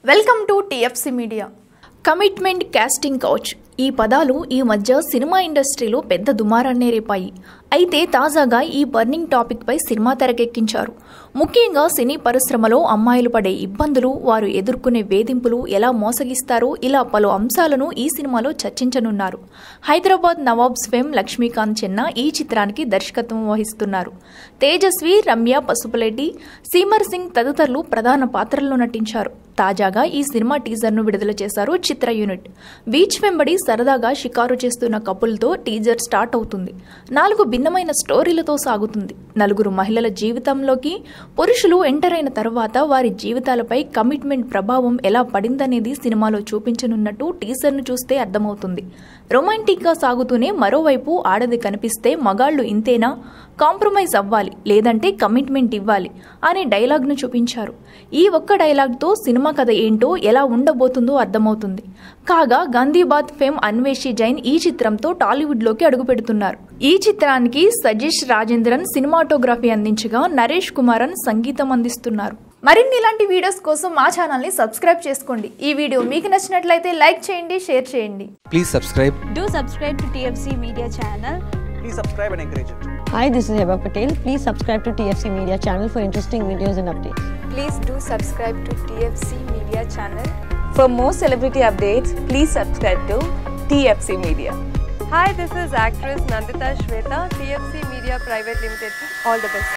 Welcome to TFC media. Commitment, casting couch ఈ పదాలు ఈ మధ్య సినిమా ఇండస్ట్రీలో పెద్ద దుమారాన్నే రేపాయి. అయితే తాజాగా ఈ బర్నింగ్ టాపిక్ పై సినిమా తెరకెక్కించారు. ముఖ్యంగా సినీ పరిశ్రమలో అమ్మాయిలు పడే ఇబ్బందులు, వారు ఎదుర్కొనే వేధింపులు ఎలా మోసగిస్తారో ఇలా పలు అంశాలను ఈ సినిమాలో చర్చించనున్నారు. హైదరాబాద్ నవాబ్స్ ఫేమ్ లక్ష్మీకాంత్ చెన్నా ఈ చిత్రానికి దర్శకత్వం వహిస్తున్నారు. తేజస్వి, రమ్య పసుపులెడ్డి, సీమర్ సింగ్ తదితరులు ప్రధాన పాత్రల్లో నటించారు. తాజాగా ఈ సినిమా టీజర్ను విడుదల చేశారు చిత్ర యూనిట్. బీచ్ వెంబడి సరదాగా షికారు చేస్తున్న కపుల్తో టీజర్ స్టార్ట్ అవుతుంది. 4 భిన్నమైన స్టోరీలతో సాగుతుంది. 4 మహిళల జీవితంలోకి పురుషులు ఎంటర్ అయిన తర్వాత వారి జీవితాలపై కమిట్మెంట్ ప్రభావం ఎలా పడిందనేది సినిమాలో చూపించనున్నట్టు టీజర్ను చూస్తే అర్థమవుతుంది. రొమాంటిక్గా సాగుతూనే మరోవైపు ఆడది కనిపిస్తే మగాళ్లు ఇంతేనా, కాంప్రమైజ్ అవ్వాలి లేదంటే కమిట్మెంట్ ఇవ్వాలి అనే డైలాగ్ను చూపించారు. ఈ ఒక్క డైలాగ్తో సినిమా కథ ఏంటో, ఎలా ఉండబోతుందో అర్థమవుతుంది. కాగా గాంధీబాద్ ఫేమ్ అన్వేషి జైన్ ఈ చిత్రంతో టాలీవుడ్లోకి అడుగుపెడుతున్నారు. ఈ చిత్రానికి సజీష్ రాజేంద్రన్ సినిమాటోగ్రఫీ అందించగా నరేష్ కుమారన్ సంగీతం అందిస్తున్నారు. మరిన్ని ఇలాంటి వీడియోస్ కోసం మా ఛానల్ని సబ్స్క్రైబ్ చేసుకోండి. ఈ వీడియో మీకు నచ్చినట్లయితే లైక్ చేయండి, షేర్ చేయండి. Please subscribe. Do subscribe to TFC Media channel. Please subscribe and encourage it. Hi, this is Heba Patel. Please subscribe to TFC Media channel for interesting videos and updates. Please do subscribe to TFC Media channel. For more celebrity updates, please subscribe to TFC Media. Hi, this is actress Nandita Shweta, TFC Media Private Limited. All the best.